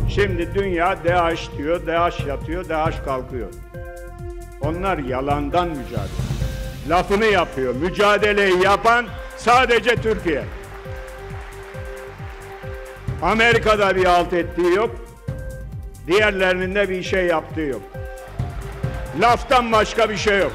Şimdi dünya DAEŞ diyor, DAEŞ yatıyor, DAEŞ kalkıyor. Onlar yalandan mücadele. Lafını yapıyor. Mücadeleyi yapan sadece Türkiye. Amerika'da bir halt ettiği yok. Diğerlerinin de bir şey yaptığı yok. Laftan başka bir şey yok.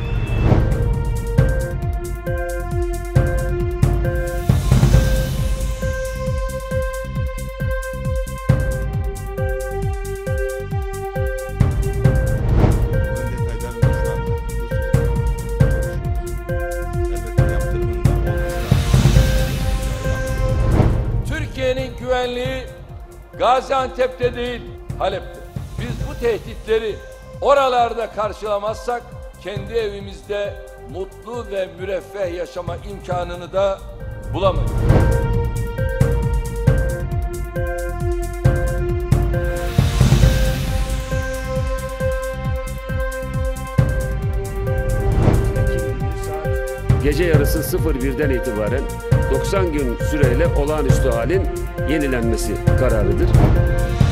Türkiye'nin güvenliği Gaziantep'te değil, Halep'te. Biz bu tehditleri oralarda karşılamazsak kendi evimizde mutlu ve müreffeh yaşama imkanını da bulamayız. Gece yarısı 01'den itibaren 90 gün süreyle olağanüstü halin yenilenmesi kararıdır.